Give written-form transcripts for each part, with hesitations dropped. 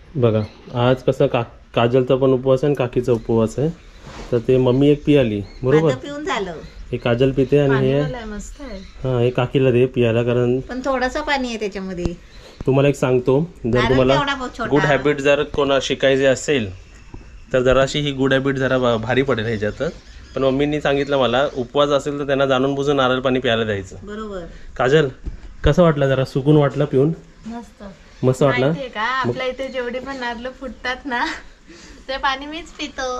बघा आज कसं काजलचा पण उपवास आहे आणि काकीचा उपवास आहे. तर ते मम्मी एक पियाली बरोबर पिऊन झालं. हे काजल पिते आणि हे मस्त आहे. हा हे काकीला दे पियाला कारण पण थोडंसं पाणी आहे त्याच्यामध्ये. तुम्हाला एक सांगतो जर तुम्हाला गुड हॅबिट जर कोणा शिकायचे असेल तर जराशी ही गुड हॅबिट जरा भारी पडेल ह्याच्यात. पण मम्मींनी सांगितलं मला उपवास असेल तर त्यांना जाणून बुजून नारळ पाणी प्यायला द्यायचं. बरोबर. काजल कसं वाटलं जरा सुकून वाटलं पिऊन? मस्त वाटलं का? आपल्या इथे जेवढे पण नारळ फुटतात ना ते पाणी मीच पितो.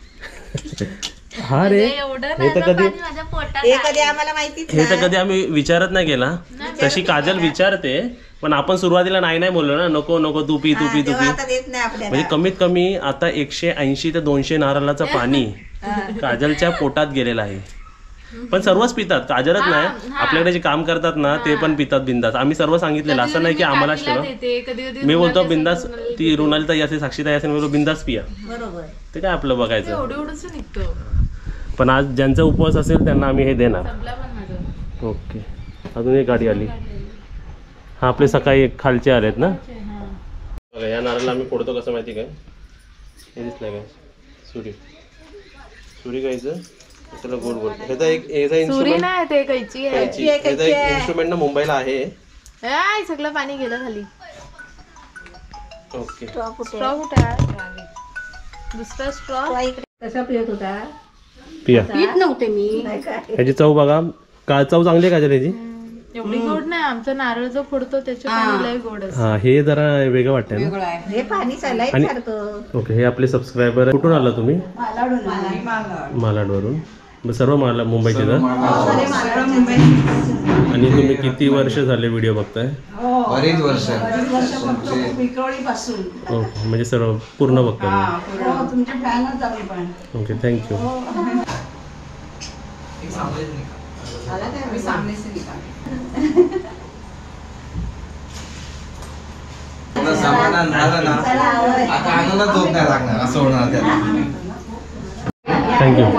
हा रे हे तर कधी आम्हाला माहितीच हे तर कधी आम्ही विचारत नाही केला. तशी काजल विचारते पण आपण सुरुवातीला नाही बोललो ना नको नको तू पी तू पी तू पी. म्हणजे कमीत कमी आता 180 ते 200 नारळाचं पाणी काजलच्या पोटात गेलेलं आहे. पण सर्वच पितात काजलच नाही आपल्याकडे जे काम करतात ना ते पण पितात बिंदास. आम्ही सर्व सांगितलेलं असं नाही की आम्हालाच ठेवा. मी बोलतो बिंदास ती रुणाली ताई असेल साक्षीताई असेल मी बोलतो बिंदास पिया. बरोबर ते काय आपलं बघायचं. पण आज ज्यांचा उपवास असेल त्यांना आम्ही हे देणार. ओके अजून एक गाडी आली. हा आपले सकाळी खालचे आलेत ना. बघा या नारळाला आम्ही फोडतो कसं माहिती काय हे दिसलं काय सुरी सुरी घ्यायचं त्याला गोल गोल. ह्याचा एक इन्स्ट्रुमेंट ना मुंबईला आहे. सगळं पाणी गेलं खाली. ओके दुसरा स्ट्रॉ कसा पियत होता? पिया पित नव्हते मी. ह्याची चव बघा का चव चांगली आहे का ह्याची? एवढी गोड नाही. आमचा नारळ जो फोडतो त्याच्या पाणी लय गोड असतं. हा हे जरा वेगळं वाटतंय ना. हे पाणी सलाईन सारखं. ओके हे आपले सबस्क्रायबर कुठून आला तुम्ही? मालाडवरून. सर्व मुंबईचे तर. आणि तुम्ही किती वर्ष झाले व्हिडिओ बघताय? बरीच वर्ष. ओके म्हणजे सर्व पूर्ण बघता. Okay thank you. समाधान झालं ना आता आम्हाला झोप नाही लागणार असं होणार त्याला. थँक्यू.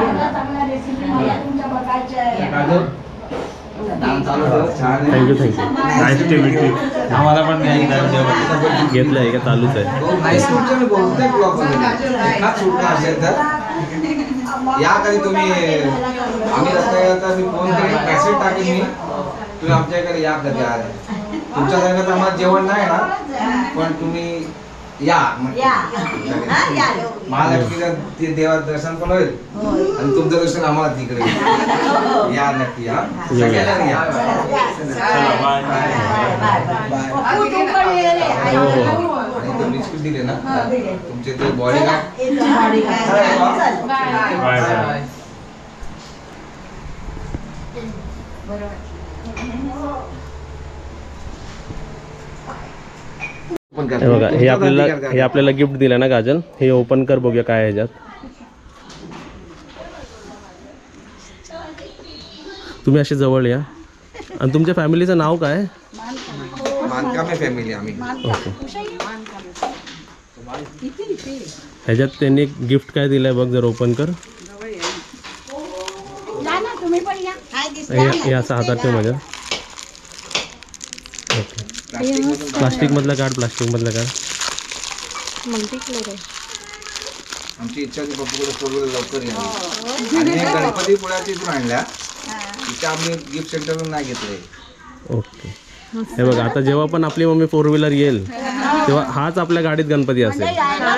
थँक्यू आम्हाला पण घेतलं आहे का चालूच आहे. या कधी तुम्ही आम्ही रस्त्यावर मी फोन करेन मेसेज टाकेन मी तुम्ही आमच्याकडे या कधी आज. तुमच्या जागेत आम्हाला जेवण नाही ना पण तुम्ही या महालक्ष्मीला ते देवा दर्शन पण होईल आणि तुमचं दर्शन आम्हाला तिकडे या नक्की या सगळ्यांना या. आणि ते बिस्किट दिले ना तुमचे ते बॉडीगार्ड. हे बघा हे आपल्याला गिफ्ट दिलं ना काजल. हे ओपन कर बघूया काय आहे ह्याच्यात. तुम्ही असे जवळ या. आणि तुमच्या फॅमिलीचं नाव काय? मानकामे फॅमिली आम्ही. ओके ह्याच्यात त्यांनी गिफ्ट काय दिलंय बघ जर ओपन कर. हे असं हातात ठेव माझ्या. ओके प्लास्टिक मधला काढ. प्लास्टिक मधला काढ. आमची इच्छा होती पप्पूकडे फोटो लवकर या. आणि गणपती पुण्यात इथून आणल्या तिथे आम्ही गिफ्ट सेंटरवरून नाही घेतले. ओके हे बघा आता जेव्हा पण आपली मम्मी 4 व्हीलर येईल तेव्हा हाच आपल्या गाडीत गणपती असेल.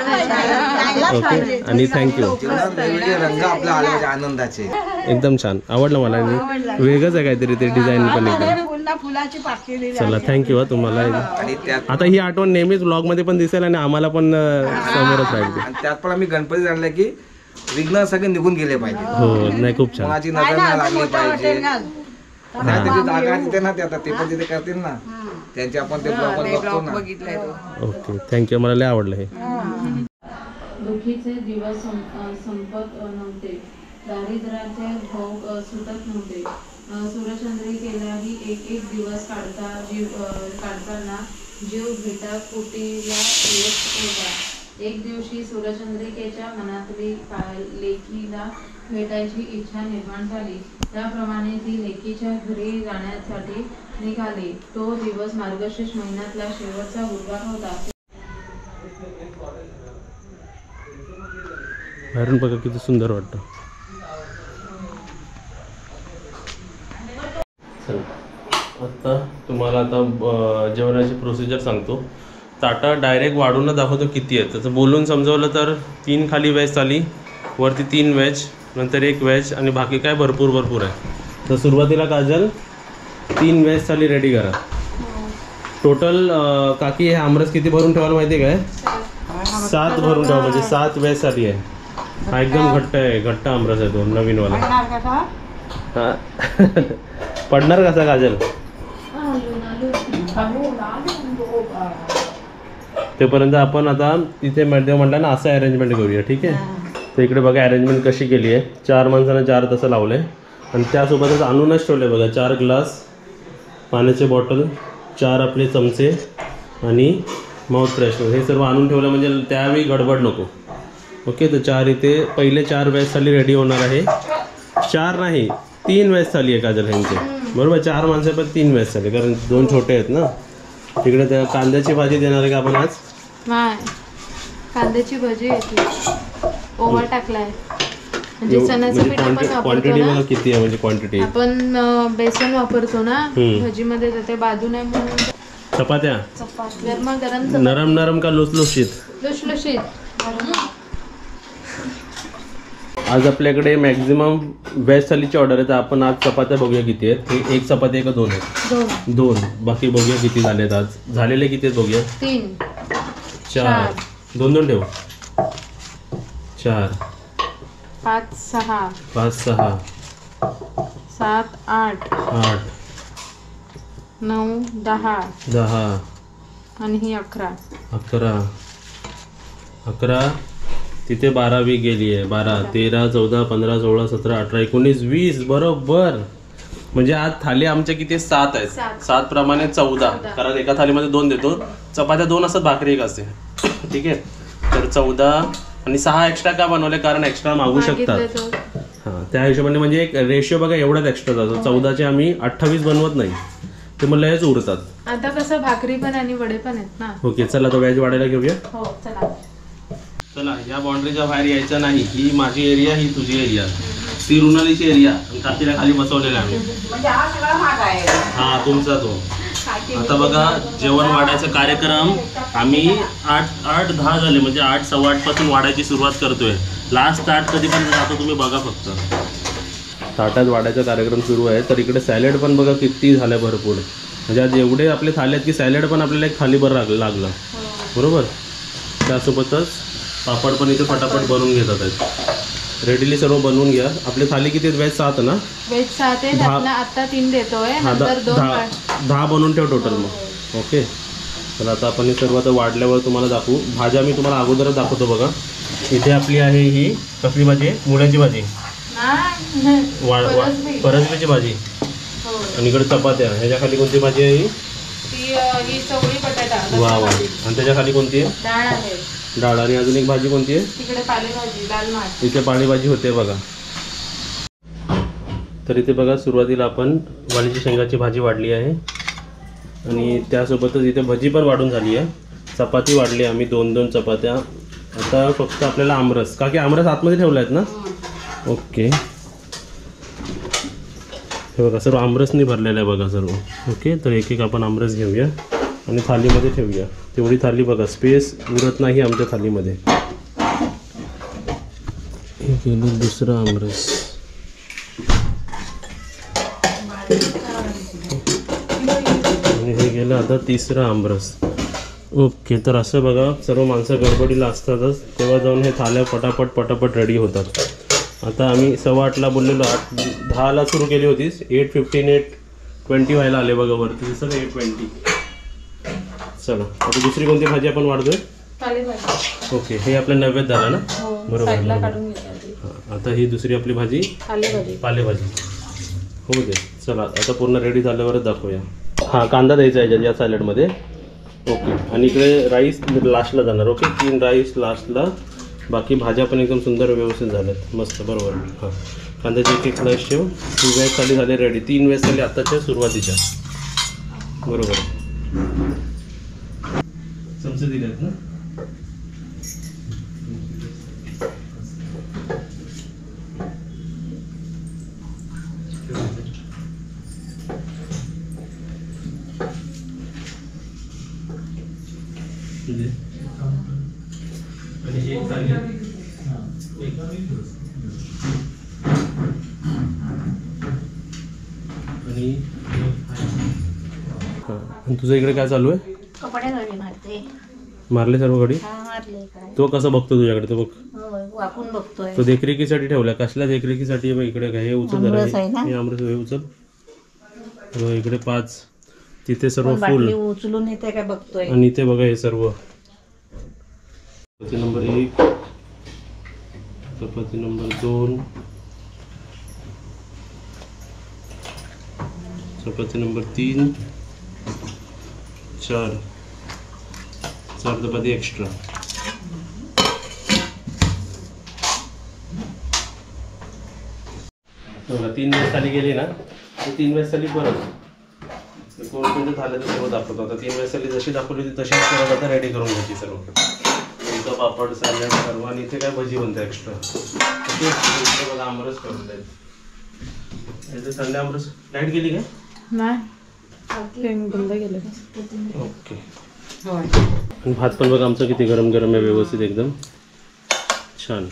ओके आणि थँक्यू. रंग आपल्या आले आनंदाचे. एकदम छान आवडलं मला. वेगळंच आहे काहीतरी ते डिझाईन पण एकदम. चला थँक्यू तुम्हाला. आता ही आठवण नेहमीच ब्लॉग मध्ये पण दिसेल आणि आम्हाला पण समोरच राहील. आणि त्यात पण आम्ही गणपती आणले की विघ्न सगळे निघून गेले पाहिजे. हो नाही खूप छान. कोणाची नजर नाही लागली पाहिजे. जागा तिथे ना ते आता ते पण तिथे करतील ना त्यांचे आपण ते ब्लॉग बघितले. ओके थँक्यू मला लय आवडलं हे. दुःखीचे दिवस संपत नव्हते. दारिद्र्याचे भोग सुटत नव्हते. सूर्यचंद्रिकेलाही एक एक दिवस काढताना जीव भेटा कुटीला येत होता. एक दिवशी सूर्यचंद्रिकेच्या मनातली लेकीला भेटायची इच्छा निर्माण झाली. त्याप्रमाणे ती लेकीच्या घरी जाण्यासाठी निघाली. तो दिवस मार्गशीर्ष महिन्यातला शेवटचा गुरुवार होता. बाहेरून बघा किती सुंदर वाटतं. आता तुम्हाला जेवणाची प्रोसिजर सांगतो. ताटा डायरेक्ट वाढून दाखवतो किती आहे. त्याचं बोलून समजवलं तर 3 खाली व्हेज थाली, वरती 3 व्हेज, नंतर 1 व्हेज आणि बाकी काय भरपूर आहे. तर सुरुवातीला काजल 3 व्हेज थाली रेडी करा. टोटल काकी हे आमरस किती भरून ठेवायला माहिती आहे काय? 7 भरून ठेवा, म्हणजे 7 व्हेज थाली आहे. हा एकदम घट्ट आमरस आहे तो नवीनवाला. हा पडणार कसा काजल? तेपर्यंत आपण आता तिथे म्हटलं ना असं अरेंजमेंट करूया. ठीक आहे. तर इकडे बघा अरेंजमेंट कशी केली आहे. 4 माणसांना 4 तसं लावलं आहे आणि त्यासोबतच आणूनच ठेवले बघा 4 ग्लास पाण्याचे बॉटल, 4 आपले चमचे आणि माउथ फ्रेशनर हे सर्व आणून ठेवलं म्हणजे त्यावेळी गडबड नको. ओके. तर 4 इथे पहिले 4 व्हेज थाली रेडी होणार आहे. 4 नाही 3 व्हेज थाली आहे काजल ह्यांचे, बरोबर. 4 माणसं पण 3 व्हेज थाली, कारण 2 छोटे आहेत ना. तिकडे त्या कांद्याची भाजी देणार आहे का आपण आज? नाही, कांद्याची भजी येते, ओवा टाकलाय. म्हणजे चण्याचं पीठ आपण वापरतो क्वांटिटी ना, बघा किती आहे, म्हणजे क्वांटिटी आपण बेसन वापरतो ना भजीमध्ये, तर ते बाजू नाही म्हणून. चपात्या गरम नरम का लुसलुशीत? लुसलुशीत. आज आपल्याकडे मॅक्झिमम व्हेज थालीची ऑर्डर आहे. तर आपण आज चपात्या बघूया किती आहेत. 1 चपाती आहे का 2 आहेत? 2. बाकी बघूया किती झालेत आज. झालेले किती आहेत बघूया. 3 4 2 ठेव. 4 5 6 5 6 7 8 8 9 10 10 आणि ही 11. 11 तिथे 12वी गेली आहे. 12 13 14 15 16 17 18 19 20 बरोबर. म्हणजे आज थाली आमच्या किती 7 आहेत. 7 प्रमाणे 14, कारण एका थालीमध्ये 2 देतो. चपात्या 2 असतात, भाकरी 1 असते. ठीक आहे. तर 14 आणि 6 एक्स्ट्रा का बनवले, कारण एक्स्ट्रा मागू शकतात. हां, त्या हिशोबाने म्हणजे एक रेशिओ बघा एवढाच एक्स्ट्रा जातो. 14चे आम्ही 28 बनवत नाही, ते मला हेच उरतात. आता कसं भाकरी पण आणि वडे पण आहेत ना. ओके. चला तो व्हेज वाढायला घेऊया. हो चला. चला या बाउंड्रीच्या बाहेर यायचं नाही. ही माझी एरिया, ही तुझी एरिया, ती रुणालीची एरिया. काकीला खाली बसवलेला आम्ही. म्हणजे हा सगळा भाग आहे. हा तुमचा तो. आता बघा जेवण वाढायचा कार्यक्रम आम्ही 8-10 झाले, म्हणजे 8 सव्वा 8 पासून वाढायची सुरुवात करतोय. लास्ट ताट कधीपर्यंत जातो तुम्ही बघा फक्त. ताटात वाढायचा कार्यक्रम सुरू आहे. तर इकडे सॅलड पण बघा किती झालं भरपूर. म्हणजे आज एवढे आपले थाले आहेत की सॅलड पण आपल्याला एक थालीभर लागलं, बरोबर. त्यासोबतच पापड पण इथे फटाफट बनवून घेतात आहेत. रेडीली सर्व बनवून घ्या. आपले थाली किती व्हेज 7 ना? व्हेज 7 आहे. त्यातला आता 3 देतोय, नंतर 10 बनवून ठेव टोटल मग. ओके. तर आता आपण हे सर्व आता वाढल्यावर तुम्हाला दाखवू. भाज्या मी तुम्हाला अगोदरच दाखवतो बघा. इथे आपली आहे ही कसली भाजी? मुळ्याची भाजी, परसबीची भाजी. आणि इकडे चपात्या. ह्याच्या खाली कोणती भाजी आहे? ही चवळी बटाटा. वा वा. आणि त्याच्या खाली कोणती आहे? डाळ आहे. डाळ. आणि अजून एक भाजी कोणती आहे? तिकडे पालेभाजी, लाल माठ. इथे पालेभाजी होते बघा. तर इथे बघा सुरुवातीला आपण वालीची शेंगाची भाजी वाढली आहे आणि त्यासोबतच इथे भजी पण वाढून झाली आहे. चपाती वाढली आम्ही 2-2 चपात्या. आता फक्त आपल्याला आमरस. का की आमरस आतमध्ये ठेवला आहेत ना? ओके. हे बघा सर्व आमरसनी भरलेलं आहे बघा सर्व. ओके. तर एक एक आपण आमरस घेऊया आणि थालीमध्ये ठेवूया. तेवढी थाली बघा, स्पेस उरत नाही आमच्या थालीमध्ये. हे केलं दुसरं आमरस. आणि हे गेलं आता 3रं आमरस. ओके. तर असं बघा सर्व माणसं गडबडीला असतातच, तेव्हा जाऊन हे थाल्या पटापट रेडी होतात. आता आम्ही 7:15ला बोललेलो, 10ला सुरू केली होतीस. 8:15 8:20 व्हायला आले बघा वरती सर. 8:20. चला आता दुसरी कोणती भाजी आपण वाढतोय? पालेभाजी. ओके. हे आपलं नैवेद्य झालं ना? बरोबर. बरोबर. आता ही दुसरी आपली भाजी पालेभाजी हो दे. चला आता पूर्ण रेडी झाल्यावरच दाखवूया. हां, कांदा द्यायचा आहे या सॅलडमध्ये. ओके. आणि इकडे राईस लास्टला जाणार. ओके. 3 राईस लास्टला. बाकी भाज्या पण एकदम सुंदर व्यवस्थित झाल्यात, मस्त. बरोबर. हां, कांद्याची एक स्लाइस ठेव. 2 व्हेज थाली झाले रेडी. 3 व्हेज थाली आत्ताच्या सुरुवातीच्या. बरोबर. चमचे दिलेत ना? आणि एक थाली आणि तुझं इकडे काय चालू आहे? कपडे घडी मारते. मारले सर्व गडी? हा मारले काय. तो कसा बघतो तुझ्याकडे? तो बघ होय वाकून बघतोय. तो देखरेखीसाठी ठेवला. कसल्या देखरेखीसाठी? इकडे काय हे उचल जरा, आमरस आहे ना? हे आमरस हे उचल. इकडे 5, तिथे सर्व फुल बाटली उचलून येते काय बघतोय. आणि इथे बघा हे सर्व. चपाती नंबर 1, चपाती नंबर 2, चपाती नंबर 3, 4 चपाती एक्स्ट्रा. बघा 3 वेळेस थाली गेली ना, 3 वेळेस थाली परत कोणकोणते थाले तर सर्व दाखवतो. आता 3 वेळेस थाली जशी दाखवली होती तशीच परत आता रेडी करून घ्यायची सर्व. तुमचा पापड, सॅलड सर्व. आणि इथे काय भजी बनते एक्स्ट्रा. ओके, बघा आमरस करून द्यायचं. इथे संडे आमरस. लाईट गेली का? नाही बंद केलं. ओके. आणि भात पण बघा आमचं किती गरम गरम आहे, व्यवस्थित एकदम छान.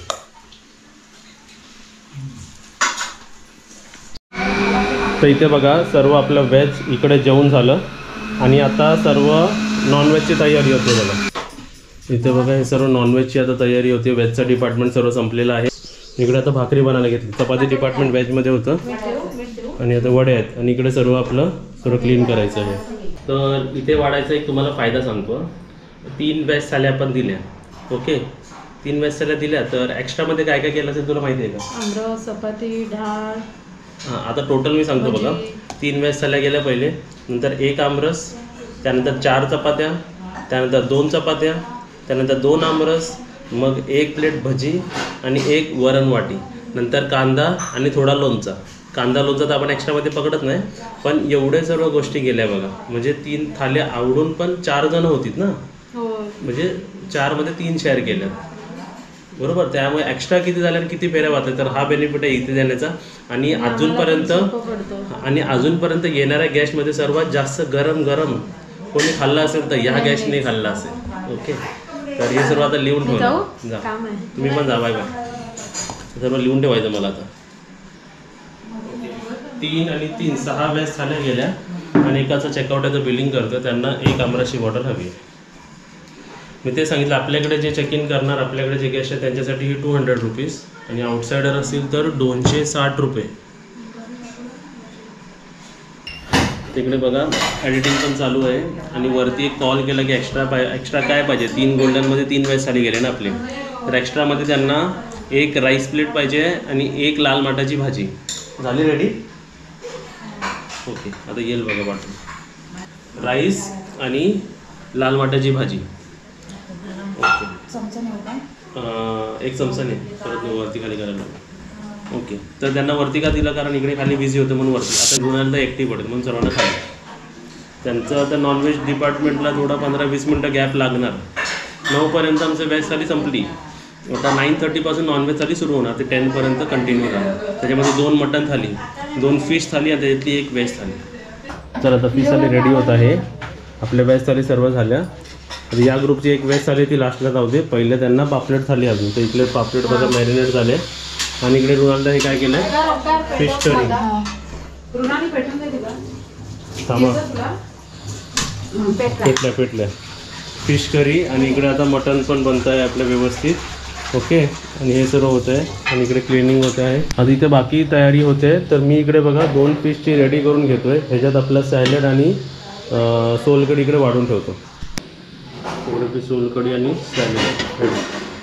तर इथे बघा सर्व आपलं व्हेज इकडे जेवण झालं आणि आता सर्व नॉनव्हेजची तयारी होते बघा. इथे बघा हे सर्व नॉनव्हेजची आता तयारी होते. व्हेजचा डिपार्टमेंट सर्व संपलेला आहे. इकडे आता भाकरी बनायला घेतली. चपाती डिपार्टमेंट व्हेजमध्ये होतं आणि आता वडे आहेत. आणि इकडे सर्व आपलं सर्व क्लीन करायचं आहे. तर इथे वाढायचा एक तुम्हाला फायदा सांगतो. 3 व्हेज थाल्या आपण दिल्या. ओके, 3 व्हेज थाल्या दिल्या तर एक्स्ट्रामध्ये काय काय केलं असेल तुला माहिती आहे का? आमरस, चपाती, डाळ. हां, आता टोटल मी सांगतो बघा. 3 व्हेज थाल्या गेल्या पहिले, नंतर 1 आमरस, त्यानंतर 4 चपात्या, त्यानंतर 2 चपात्या, त्यानंतर 2 आमरस, मग 1 प्लेट भजी आणि 1 वरण वाटी, नंतर कांदा आणि थोडा लोणचा. कांदा लोणचा तर आपण एक्स्ट्रामध्ये पकडत नाही, पण एवढे सर्व गोष्टी गेल्या बघा. म्हणजे 3 थाल्या आवडून पण 4 जण होतीत ना, म्हणजे 4मध्ये 3 शेअर केल्या बरोबर. त्यामुळे एक्स्ट्रा किती झाल्या आणि किती फेऱ्या वाचल्या. तर हा बेनिफिट आहे इथे देण्याचा. आणि अजूनपर्यंत येणाऱ्या गॅसमध्ये सर्वात जास्त गरम गरम कोणी खाल्लं असेल तर ह्या गॅसने खाल्लं असेल. ओके, तर हे सर्व आता लिहून ठेवा. जा तुम्ही पण जा. Bye bye. सर्व लिहून ठेवायचं मला आता. 3 आणि 3 6 वेळेस थाल्या गेल्या आणि एकाचं चेकआउटाचं बिलिंग करतो. त्यांना 1 आमरसची बॉटल हवी आहे. मी ते सांगितलं आपल्याकडे जे चेक इन करणार, आपल्याकडे जे गेस्ट आहे त्यांच्यासाठी ही 200 रुपीज आणि आउटसायडर असतील तर 260 रुपये. तिकडे बघा एडिटिंग पण चालू आहे आणि वरती एक कॉल केला की एक्स्ट्रा काय पाहिजे. 3 गोल्डनमध्ये 3 वेळेस थाली गेले ना आपले, तर एक्स्ट्रामध्ये त्यांना 1 राईस प्लेट पाहिजे आणि 1 लाल माटाची भाजी. झाली रेडी? ओके, आता येईल बघा वाटून. राईस आणि लाल माटाची भाजी. ओके, 1 चमचा नाही, परत वरती खाली करायला. ओके, तर त्यांना वरती का दिलं? कारण इकडे खाली बिझी होतं म्हणून वरती. आता गुणाला एकटी पडेल म्हणून सर्वांना खाली. त्यांचं आता नॉनव्हेज डिपार्टमेंटला थोडा 15-20 मिनटं गॅप लागणार. 9पर्यंत आमचं व्हेज थाली संपली. आता 9:30पासून नॉनव्हेज थाली सुरू होणार, ते 10पर्यंत कंटिन्यू राहणार. त्याच्यामध्ये 2 मटन थाली, 2 फिश थाली आणि त्याच्यातली 1 व्हेज थाली. तर आता फिश थाली रेडी होत आहे. आपल्या व्हेज थाली सर्व झाल्या. तर या ग्रुपची 1 व्हेज थाली ती लास्टला जाऊ दे. पहिले त्यांना पापलेट थाली अजून. तर इकडे पापलेट बघा मॅरिनेट झाले आणि इकडे रुणालदा हे काय केलं? Fish curry. थांबा, पेटल्या फिश करी. आणि इकडे आता मटन पण बनत आहे आपलं व्यवस्थित. ओके, आणि हे सर्व होतं आहे आणि इकडे क्लिनिंग होत आहे. आता इथे बाकी तयारी होते. तर मी इकडे बघा 2 फिशची रेडी करून घेतो आहे. ह्याच्यात आपला सॅलड आणि सोलकढी इकडे वाढून ठेवतो. इकडे सोलकढी आणि सॅलड रेडी.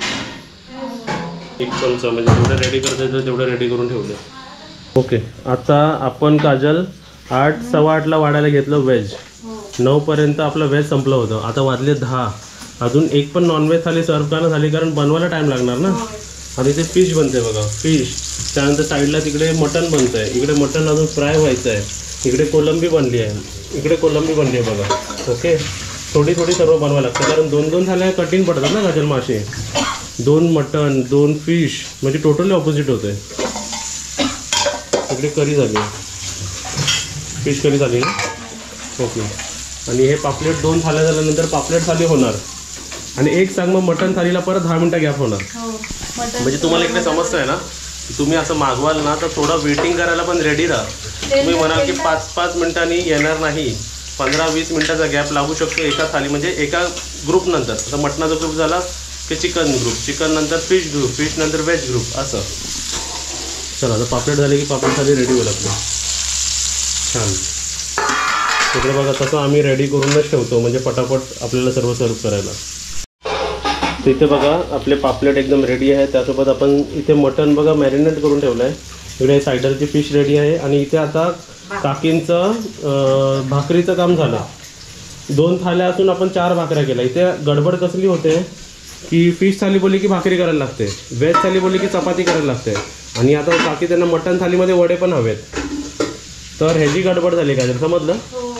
1 चमचा म्हणजे जेवढं रेडी करता येतं तेवढं रेडी करून ठेवलं. ओके, आता आपण काजल 8 सव्वा 8ला वाढायला घेतलं व्हेज. 9पर्यंत आपलं व्हेज संपलं होतं. आता वाजले 10. अजून 1 पण नॉनव्हेज थाली सर्व करणं झाली, कारण बनवायला टाईम लागणार ना. आता इथे फिश बनते बघा, फिश. त्यानंतर साईडला तिकडे मटन बनतं आहे. इकडे मटन अजून फ्राय व्हायचं आहे. इकडे कोलंबी बनली आहे. इकडे कोलंबी बनली आहे बघा. ओके, थोडी सर्व बनवायला लागतं, कारण 2-2 थाल्या कठीण पडतात ना काजल मासे. 2 मटन 2 फिश म्हणजे टोटली ऑपोजिट होतं आहे. इकडे करी झाली, फिश करी झाली ना. ओके, आणि हे पापलेट 2 थाल्या झाल्यानंतर पापलेट थाली होणार. आणि एक सांग मग मटण थालीला परत 10 मिनिटं गॅप होणार. हो मटण म्हणजे तुम्हाला इकडे समजतंय ना, तुम्ही असं मागवाल ना तर थोडं वेटिंग करायला पण रेडी राहा. तुम्ही म्हणाल की 5-5 मिनिटांनी येणार नाही, 15-20 मिनिटाचा गॅप लागू शकतो एका थाली, म्हणजे एका ग्रुप नंतर. आता मटणाचा ग्रुप झाला की चिकन ग्रुप, चिकन नंतर फिश ग्रुप, फिश नंतर व्हेज ग्रुप असं. चला आता पापलेट झाले की पापलेट थाली रेडी होईल आपली. छान. तिकडे बघा तसं आम्ही रेडी करूनच ठेवतो, म्हणजे पटापट आपल्याला सर्व सर्व करायला. तर इथे बघा आपले पापलेट एकदम रेडी आहे. त्यासोबत आपण इथे मटण बघा मॅरिनेट करून ठेवलं आहे. इकडे सायडरची फिश रेडी आहे. आणि इथे आता काकींचं भाकरीचं काम झालं. 2 थाल्या असून आपण 4 भाकऱ्या केल्या. इथे गडबड कसली होते की फिश थाली बोलली की भाकरी करायला लागते, व्हेज थाली बोलली की चपाती करायला लागते. आणि आता काकी त्यांना मटण थालीमध्ये वडे पण हवेत, तर ह्याची गडबड झाली काय समजलं.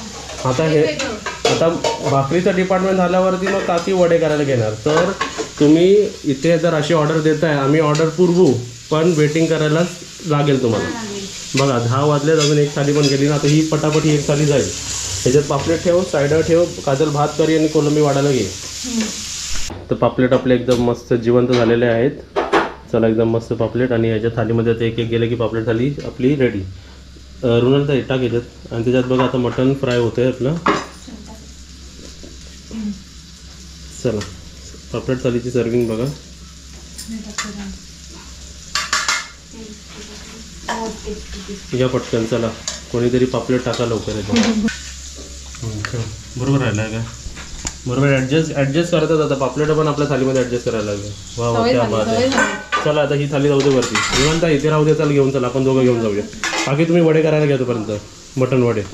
आता भाकरीचं डिपार्टमेंट झाल्यावरती मग काकी वडे करायला घेणार. तर तुम्ही इथे जर अशी ऑर्डर देताय, आम्ही ऑर्डर पुरवू, पण वेटिंग करायलाच लागेल तुम्हाला. बघा 10 वाजलेत, अजून एक थाली पण गेली ना. आता ही पटापट ही एक थाली जाईल. ह्याच्यात पापलेट ठेव, सायडर ठेव, काजल भात करी आणि कोलंबी वाढायला घे. तर पापलेट आपले एकदम मस्त जिवंत झालेले आहेत. चला एकदम मस्त पापलेट. आणि ह्याच्या थालीमध्ये आता एक एक गेलं की पापलेट थाली आपली रेडी. रुणाल तर टाक याच्यात. आणि त्याच्यात बघा आता मटण फ्राय होतं आहे आपलं. चला पापलेट थालीची सर्विंग बघा. या पटकन चला, कोणीतरी पापलेट टाका लवकर येतो. बरोबर राहिला का? बरोबर ॲडजस्ट करतात. आता पापलेट पण आपल्या थालीमध्ये ॲडजस्ट करायला लागले. वा वा क्या बात आहे. चला आता ही थाली जाऊ दे वरती. निवांत इथे राहू दे. चला घेऊन चला, आपण दोघं घेऊन जाऊया. बाकी तुम्ही वडे करायला घ्या तोपर्यंत, मटण वडे.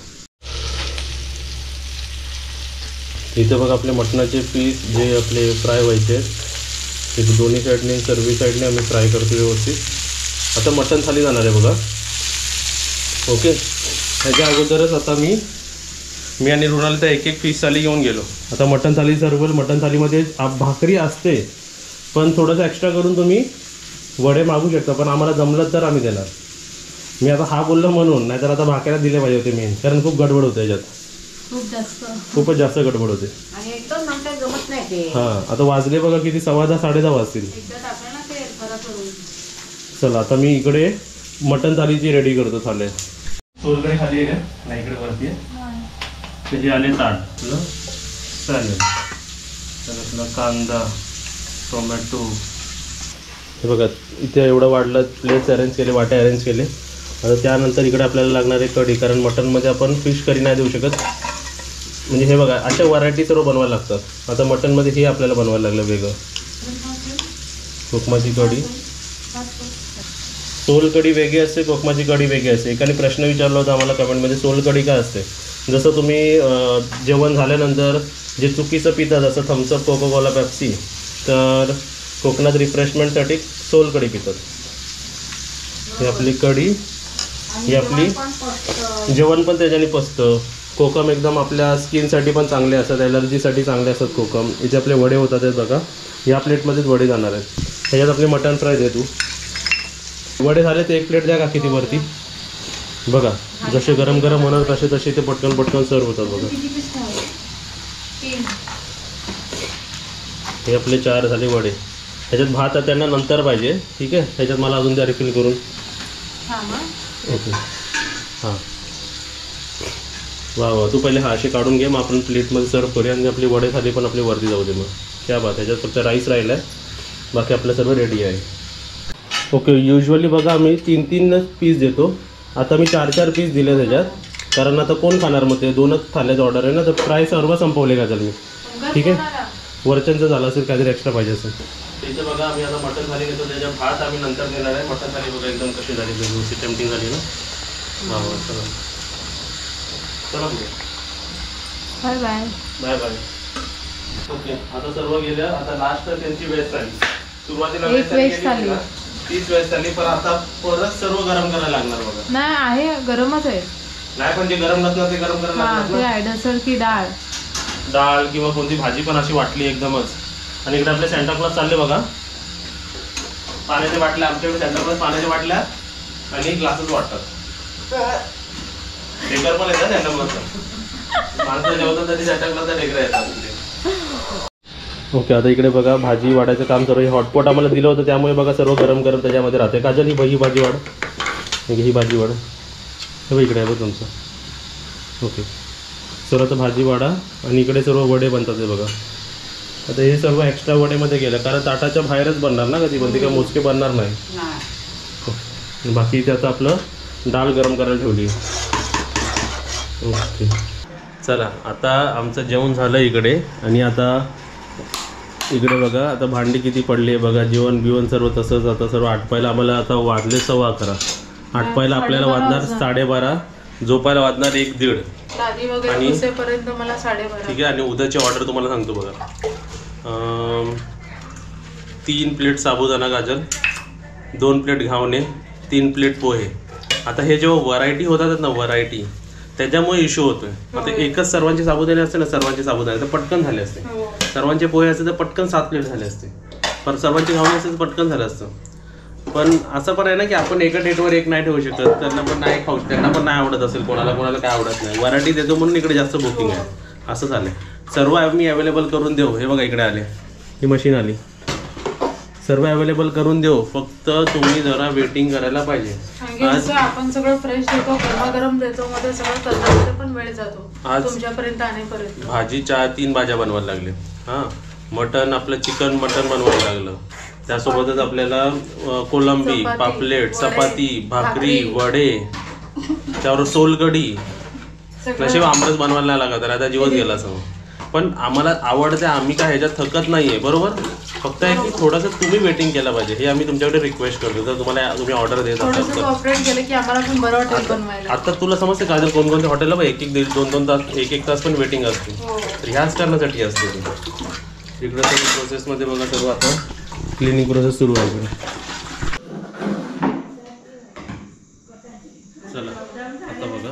इथे बघा आपले मटणाचे पीस जे आपले फ्राय व्हायचे, ते दोन्ही साईडने सर्व साईडने आम्ही फ्राय करतो व्यवस्थित. आता मटण थाली जाणार आहे बघा. ओके. ह्याच्या अगोदरच आता मी आणि रुणाल तर एक एक पीस थाली घेऊन गेलो. आता मटण थाली सर्व. मटण थालीमध्ये भाकरी असते, पण थोडंसं एक्स्ट्रा करून तुम्ही वडे मागू शकता, पण आम्हाला जमलं तर आम्ही देणार. मी आता हा बोललो म्हणून, नाहीतर आता भाकऱ्या दिले पाहिजे होते मेन, कारण खूप गडबड होते याच्यात. खूपच जास्त गडबड होते. हां आता वाजले बघा किती, 10:15 10:30 वाजतील. चला आता मी इकडे मटण थालीची रेडी करतो. थाले सोलकडे खाली आहे का? नाही इकडे वरती आहे. त्याचे आले ताट. चालेल. त्याच्यातला कांदा, टोमॅटो, हे बघा इथे एवढं वाढलं. प्लेट्स अरेंज केले, वाटे अरेंज केले. आता त्यानंतर इकडे आपल्याला लागणार आहे कढी, कारण मटनमध्ये आपण फिश करी नाही देऊ शकत. म्हणजे हे बघा अशा व्हरायटी सर्व बनवायला लागतात. आता मटनमध्ये हे आपल्याला बनवायला लागलं वेगळं. कोकमाची कढी, सोलकढी वेगळी असते, कोकमाची कढी वेगळी असते. एकाने प्रश्न विचारला होता आम्हाला कमेंटमध्ये, सोलकढी काय असते. जसं तुम्ही जेवण झाल्यानंतर जे चुकीचं पिता, जसं थम्सअप, कोकोकोला, पेप्सी, तर कोकणात रिफ्रेशमेंटसाठी सोलकढी पितात. ही आपली कढी, ही आपली जेवण पण त्याच्याने पचतं. कोकम एकदम आपल्या स्किनसाठी पण चांगले असतात, ॲलर्जीसाठी चांगले असतात कोकम. इथे आपले वडे होतात आहेत बघा. या प्लेटमध्येच वडे जाणार आहेत. ह्याच्यात आपले मटण फ्राय दे तू. वडे झाले ते एक प्लेट द्या का किती वरती. बघा जसे गरम गरम होणार तसे तसे ते पटकन पटकन सर्व होतात बघा. हे आपले 4 झाले वडे. ह्याच्यात भात त्यांना नंतर पाहिजे, ठीक आहे. ह्याच्यात मला अजून द्या रिफिल करून. ओके हां वा वा. तू पहिले हा असे काढून घे, मग आपण प्लेटमध्ये सर्व करूया. आणि आपली वडे थाली पण आपली वरती जाऊ दे. मग क्या बात. ह्याच्यात फक्त राईस राहिला आहे, बाकी आपलं सर्व रेडी आहे. ओके. युजली बघा आम्ही 3-3 पीस देतो. आता मी 4-4 पीस दिले त्याच्यात, कारण आता कोण खाणार. मग ते 2च थाल्याचं ऑर्डर आहे ना, तर फ्राय सर्व संपवले का मी. ठीक आहे. वरच्यांचं झालं असेल, काहीतरी एक्स्ट्रा पाहिजे असेल. इथे बघा आम्ही आता मटण थाली घेतो, त्याच्या भात आम्ही नंतर देणार आहे. मटण थाली बघा एकदम कशी झाली, व्यवस्थित टेम्पटिंग झाली ना. हा चला चला bye bye bye bye. Okay आता सर्व गेल्या. आता लास्ट त्यांची वेज थाली. सुरुवातीला वेज थाली 30 वेज थाली, पण आता परत सर्व गरम करायला लागणार बघा. नाही आहे गरमच आहे. नाही पण जे गरम नसणार ते गरम करायला लागणार. ॲडसर की डाळ किंवा कोणती भाजी पण अशी वाटली एकदमच. आणि इकडे आपले सेंटाक्लॉज चालले बघा. पाण्याच्या बाटल्या आमच्याकडे सेंटाक्लॉज पाण्याच्या बाटल्या आणि ग्लासेस वाटतात. डेकर पण येतात सेंटाक्लॉजचा. माणसं जेवतात तरी सेंटाक्लॉजचा डेकर येतात. ओके, आता इकडे बघा भाजी वाढायचं काम सर्व. हे हॉटपॉट आम्हाला दिलं होतं त्यामुळे बघा सर्व गरम गरम त्याच्यामध्ये राहते. काजल ही भाजी वाढ, ही भाजी वाढ, हे बघ इकडे आहे बघ तुमचं. ओके, सर्व आता भाजी वाढा आणि इकडे सर्व वडे बनतात ते बघा. आता हे सर्व एक्स्ट्रा वडेमध्ये गेलं कारण ताटाच्या बाहेरच बनणार ना कधी पण, ते काय मोजके बनणार नाही. बाकी इथे आता आपलं डाळ गरम करायला ठेवली. ओके, चला आता आमचं जेवण झालं इकडे. आणि आता इकडे बघा आता भांडी किती पडली आहे बघा. जेवण बिवण सर्व तसंच. आता सर्व आटपायला आम्हाला आता वाजले 11:15. आटपायला आपल्याला वाजणार 12:30, झोपायला वाजणार 1-1:30. दादी वगैरे घुसेपर्यंत मला 12:30. ठीक आहे. आणि उद्याची ऑर्डर तुम्हाला सांगतो बघा. 3 प्लेट साबुदाणा गाजर, 2 प्लेट घावणे, 3 प्लेट पोहे. आता हे जेव्हा व्हरायटी होतात ना, व्हरायटी त्याच्यामुळे इश्यू होतोय. आता एकच सर्वांचे साबुदाणे असते ना, सर्वांचे साबुदाणे तर पटकन झाले असते. सर्वांचे पोहे असते तर पटकन 7 प्लेट झाले असते. पण सर्वांचे घावणे असते तर पटकन झालं असतं. पण असं पण आहे ना की आपण एका डेटवर एक नाही ठेवू शकत. त्यांना पण नाही खाऊ, त्यांना पण नाही आवडत असेल, कोणाला काय आवडत नाही. व्हरायटी देतो म्हणून इकडे जास्त बुकिंग आहे. असं झालं. सर्व मी अवेलेबल करून देऊ. हे बघा इकडे आले, ही मशीन आली. सर्व अवेलेबल करून देऊ, फक्त तुम्ही जरा वेटिंग करायला पाहिजे. आज आपण सगळं फ्रेश देतो, गरमागरम देतो, मध्ये सगळं करण्यामध्ये पण वेळ जातो आज तुमच्यापर्यंत आणेपर्यंत. भाजीच्या 3 भाज्या बनवायला लागले. हां, मटन आपलं चिकन मटन बनवायला लागलं. त्यासोबतच आपल्याला कोलंबी, पापलेट, चपाती, भाकरी, वडे, त्यावर सोलकढी, नशीब आमरस बनवायला नाही लागत. तर आता जीवच गेला असं. पण आम्हाला आवडते, आम्ही काय ह्याच्यात थकत नाहीये. बरोबर, फक्त आहे की थोडंसं तुम्ही वेटिंग केलं पाहिजे. हे आम्ही तुमच्याकडे रिक्वेस्ट करतो. जर तुम्ही ऑर्डर देत असाल तर कॉपरेट केलं की आम्हाला पण बरं वाटेल बनवायला. आता तुला समजते का, जर कोणकोणत्या हॉटेलला बघ 1-1, 2-2 तास, 1-1 तास पण वेटिंग असते. तर ह्याच करण्यासाठी असते. इकडे सर्व प्रोसेसमध्ये बघा सर्व आता क्लिनिंग प्रोसेस सुरू आहे इकडे. चला आता बघा,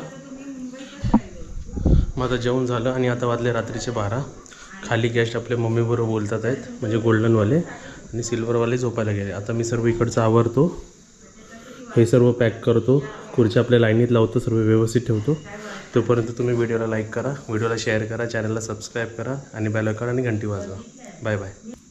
मग आता जेवण झालं आणि आता वाजले रात्रीचे 12. खाली गेस्ट आपल्या मम्मीबरोबर बोलतात आहेत, म्हणजे गोल्डनवाले आणि सिल्वरवाले झोपायला गेले. आता मी सर्व इकडचं आवरतो, हे सर्व पॅक करतो, खुर्च्या आपल्या लाईनीत लावतो, सर्व व्यवस्थित ठेवतो. तोपर्यंत तुम्ही व्हिडिओला लाईक करा, व्हिडिओला शेअर करा, चॅनलला सबस्क्राईब करा आणि बेल आयकॉन आणि घंटी वाजवा. Bye bye.